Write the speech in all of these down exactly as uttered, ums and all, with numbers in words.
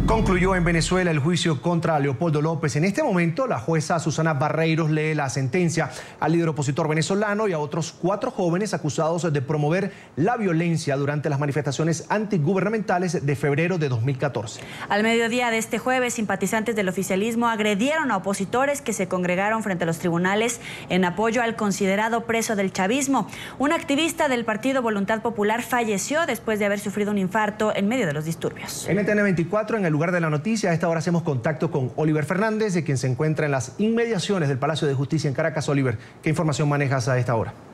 Concluyó en Venezuela el juicio contra Leopoldo López. En este momento, la jueza Susana Barreiros lee la sentencia al líder opositor venezolano y a otros cuatro jóvenes acusados de promover la violencia durante las manifestaciones antigubernamentales de febrero de dos mil catorce. Al mediodía de este jueves, simpatizantes del oficialismo agredieron a opositores que se congregaron frente a los tribunales en apoyo al considerado preso del chavismo. Un activista del Partido Voluntad Popular falleció después de haber sufrido un infarto en medio de los disturbios. En N T N veinticuatro, en el lugar de la noticia, a esta hora hacemos contacto con Oliver Fernández, de quien se encuentra en las inmediaciones del Palacio de Justicia en Caracas. Oliver, ¿qué información manejas a esta hora?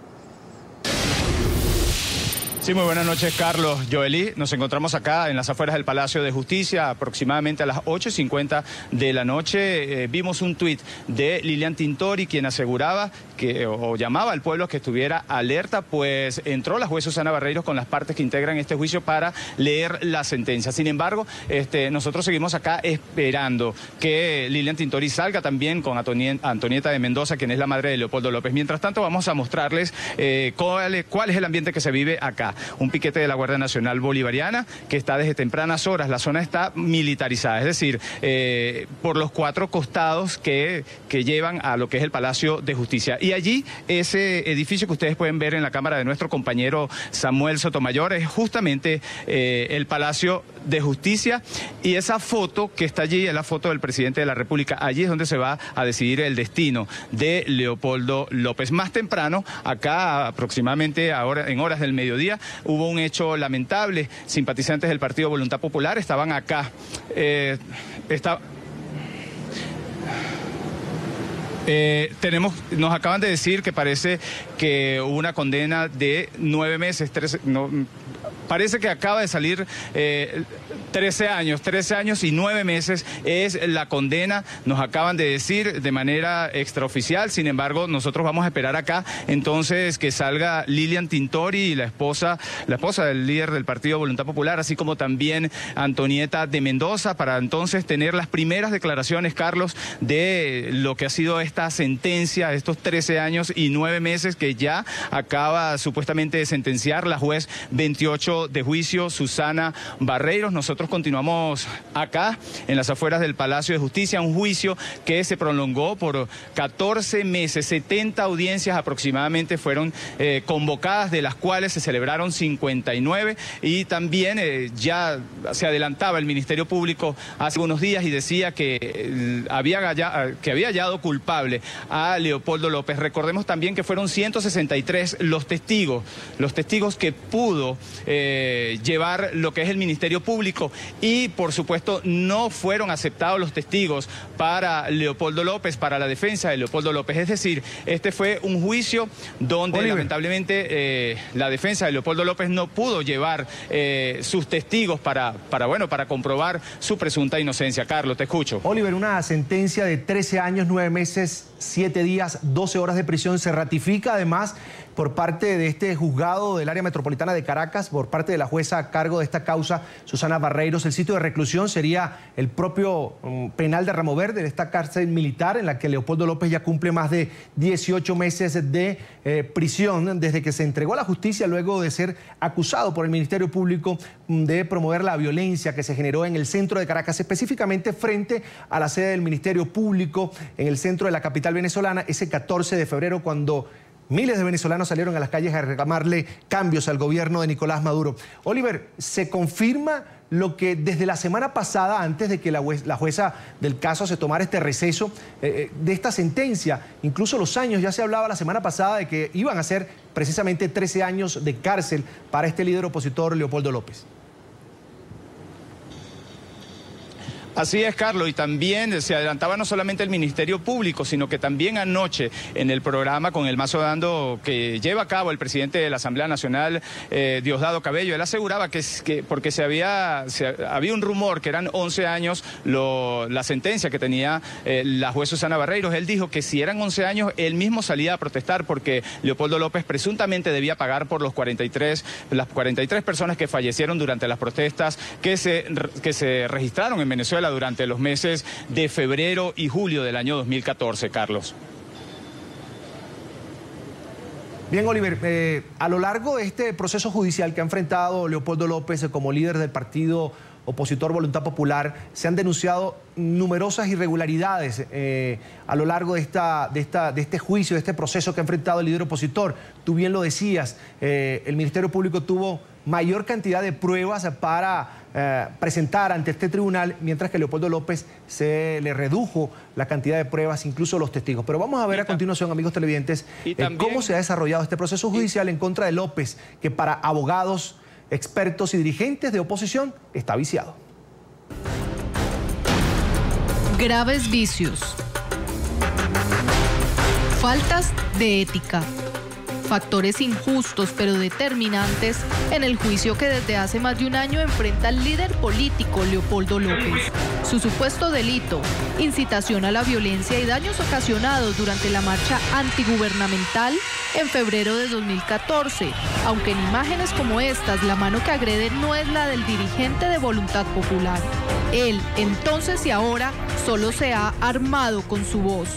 Sí, muy buenas noches, Carlos, Joely. Nos encontramos acá en las afueras del Palacio de Justicia, aproximadamente a las ocho y cincuenta de la noche. Eh, vimos un tuit de Lilian Tintori, quien aseguraba que, o, o llamaba al pueblo a que estuviera alerta, pues entró la juez Susana Barreiros con las partes que integran este juicio para leer la sentencia. Sin embargo, este, nosotros seguimos acá esperando que Lilian Tintori salga también con Antonieta de Mendoza, quien es la madre de Leopoldo López. Mientras tanto, vamos a mostrarles eh, cuál, cuál es el ambiente que se vive acá. Un piquete de la Guardia Nacional Bolivariana que está desde tempranas horas. La zona está militarizada, es decir, eh, por los cuatro costados que, que llevan a lo que es el Palacio de Justicia. Y allí, ese edificio que ustedes pueden ver en la cámara de nuestro compañero Samuel Sotomayor, es justamente eh, el Palacio de Justicia. Y esa foto que está allí es la foto del presidente de la República. Allí es donde se va a decidir el destino de Leopoldo López. Más temprano, acá aproximadamente ahora, en horas del mediodía, hubo un hecho lamentable. Simpatizantes del Partido Voluntad Popular estaban acá. Eh, está... Eh, tenemos, nos acaban de decir que parece que hubo una condena de nueve meses, trece, no, parece que acaba de salir eh, trece años, trece años y nueve meses es la condena, nos acaban de decir de manera extraoficial. Sin embargo, nosotros vamos a esperar acá entonces que salga Lilian Tintori, la esposa, la esposa del líder del Partido Voluntad Popular, así como también Antonieta de Mendoza, para entonces tener las primeras declaraciones, Carlos, de lo que ha sido esta sentencia, estos trece años y nueve meses que ya acaba supuestamente de sentenciar la juez veintiocho de juicio, Susana Barreiros. Nosotros continuamos acá en las afueras del Palacio de Justicia, un juicio que se prolongó por catorce meses, setenta audiencias aproximadamente fueron eh, convocadas, de las cuales se celebraron cincuenta y nueve, y también eh, ya se adelantaba el Ministerio Público hace unos días y decía que, eh, había, que había hallado culpable a Leopoldo López. Recordemos también que fueron ciento sesenta y tres los testigos, los testigos que pudo eh, llevar lo que es el Ministerio Público, y por supuesto no fueron aceptados los testigos para Leopoldo López, para la defensa de Leopoldo López. Es decir, este fue un juicio donde Oliver, lamentablemente eh, la defensa de Leopoldo López no pudo llevar eh, sus testigos para, para, bueno, para comprobar su presunta inocencia. Carlos, te escucho. Oliver, una sentencia de trece años, nueve meses, siete días, doce horas de prisión se ratifica además por parte de este juzgado del área metropolitana de Caracas, por parte de la jueza a cargo de esta causa, Susana Barreiros. El sitio de reclusión sería el propio um, penal de Ramo Verde, de esta cárcel militar en la que Leopoldo López ya cumple más de dieciocho meses de eh, prisión desde que se entregó a la justicia luego de ser acusado por el Ministerio Público de promover la violencia que se generó en el centro de Caracas, específicamente frente a la sede del Ministerio Público en el centro de la capital venezolana, ese catorce de febrero, cuando miles de venezolanos salieron a las calles a reclamarle cambios al gobierno de Nicolás Maduro. Oliver, ¿se confirma lo que desde la semana pasada, antes de que la, juez, la jueza del caso se tomara este receso eh, de esta sentencia, incluso los años, ya se hablaba la semana pasada de que iban a ser precisamente trece años de cárcel para este líder opositor Leopoldo López? Así es, Carlos, y también se adelantaba no solamente el Ministerio Público, sino que también anoche en el programa con el mazo dando que lleva a cabo el presidente de la Asamblea Nacional, eh, Diosdado Cabello, él aseguraba que, que porque se había, se, había un rumor que eran once años lo, la sentencia que tenía eh, la juez Susana Barreiros. Él dijo que si eran once años, él mismo salía a protestar porque Leopoldo López presuntamente debía pagar por los cuarenta y tres, las cuarenta y tres personas que fallecieron durante las protestas que se, que se registraron en Venezuela durante los meses de febrero y julio del año dos mil catorce, Carlos. Bien, Oliver, eh, a lo largo de este proceso judicial que ha enfrentado Leopoldo López como líder del Partido opositor Voluntad Popular, se han denunciado numerosas irregularidades eh, a lo largo de, esta, de, esta, de este juicio, de este proceso que ha enfrentado el líder opositor. Tú bien lo decías, eh, el Ministerio Público tuvo mayor cantidad de pruebas para eh, presentar ante este tribunal, mientras que a Leopoldo López se le redujo la cantidad de pruebas, incluso los testigos. Pero vamos a ver a continuación, amigos televidentes, eh, también, cómo se ha desarrollado este proceso judicial en contra de López, que para abogados, expertos y dirigentes de oposición está viciado. Graves vicios. Faltas de ética. Factores injustos pero determinantes en el juicio que desde hace más de un año enfrenta al líder político Leopoldo López. Su supuesto delito, incitación a la violencia y daños ocasionados durante la marcha antigubernamental en febrero de dos mil catorce, aunque en imágenes como estas la mano que agrede no es la del dirigente de Voluntad Popular. Él, entonces y ahora, solo se ha armado con su voz.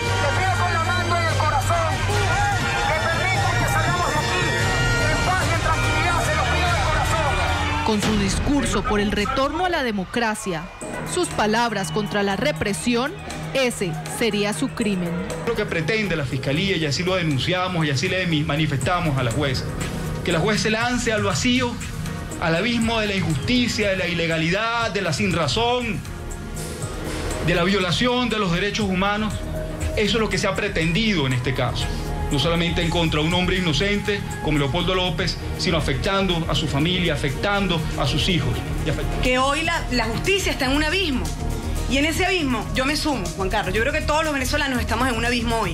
Con su discurso por el retorno a la democracia, sus palabras contra la represión, ese sería su crimen. Lo que pretende la Fiscalía, y así lo denunciamos y así le manifestamos a la jueza, que la jueza se lance al vacío, al abismo de la injusticia, de la ilegalidad, de la sinrazón, de la violación de los derechos humanos. Eso es lo que se ha pretendido en este caso. No solamente en contra de un hombre inocente como Leopoldo López, sino afectando a su familia, afectando a sus hijos. Que hoy la, la justicia está en un abismo. Y en ese abismo yo me sumo, Juan Carlos. Yo creo que todos los venezolanos estamos en un abismo hoy.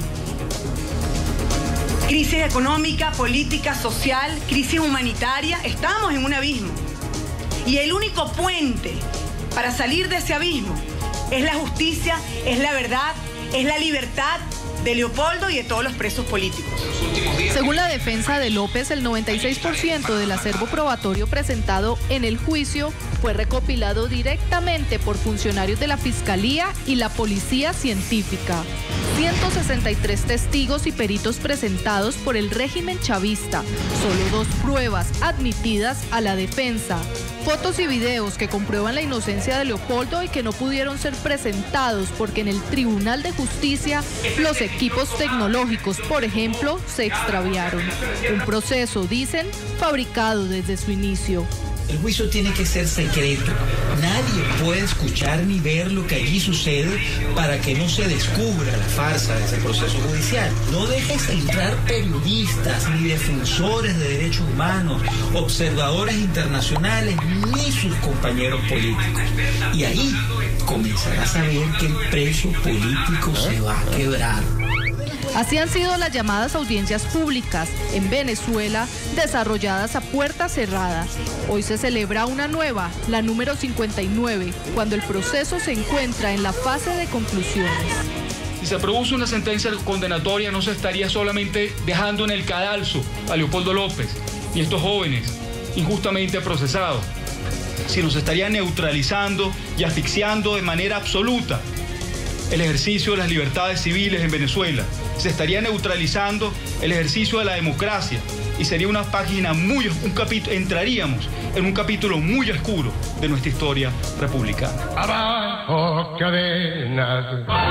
Crisis económica, política, social, crisis humanitaria. Estamos en un abismo. Y el único puente para salir de ese abismo es la justicia, es la verdad, es la libertad de Leopoldo y de todos los presos políticos. Según la defensa de López, el noventa y seis por ciento del acervo probatorio presentado en el juicio fue recopilado directamente por funcionarios de la Fiscalía y la Policía Científica. ciento sesenta y tres testigos y peritos presentados por el régimen chavista, solo dos pruebas admitidas a la defensa. Fotos y videos que comprueban la inocencia de Leopoldo y que no pudieron ser presentados porque en el Tribunal de Justicia los equipos tecnológicos, por ejemplo, se extraviaron. Un proceso, dicen, fabricado desde su inicio. El juicio tiene que ser secreto. Nadie puede escuchar ni ver lo que allí sucede para que no se descubra la farsa de ese proceso judicial. No dejes entrar periodistas, ni defensores de derechos humanos, observadores internacionales, ni sus compañeros políticos. Y ahí comenzarás a ver que el preso político se va a quebrar. Así han sido las llamadas audiencias públicas en Venezuela, desarrolladas a puertas cerradas. Hoy se celebra una nueva, la número cincuenta y nueve, cuando el proceso se encuentra en la fase de conclusiones. Si se produce una sentencia condenatoria, no se estaría solamente dejando en el cadalso a Leopoldo López y estos jóvenes injustamente procesados, sino se estaría neutralizando y asfixiando de manera absoluta el ejercicio de las libertades civiles en Venezuela. Se estaría neutralizando el ejercicio de la democracia y sería una página muy, un capítulo, entraríamos en un capítulo muy oscuro de nuestra historia republicana. Abajo cadenas,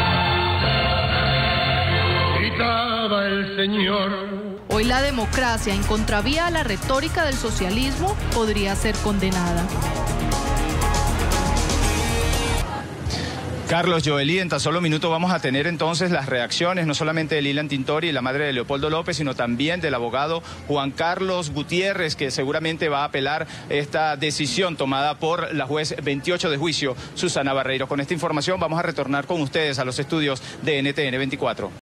gritaba el Señor. Hoy la democracia, en contravía a la retórica del socialismo, podría ser condenada. Carlos, Joelí, en tan solo minutos vamos a tener entonces las reacciones, no solamente de Lilian Tintori, la madre de Leopoldo López, sino también del abogado Juan Carlos Gutiérrez, que seguramente va a apelar esta decisión tomada por la juez veintiocho de juicio, Susana Barreiro. Con esta información vamos a retornar con ustedes a los estudios de N T N veinticuatro.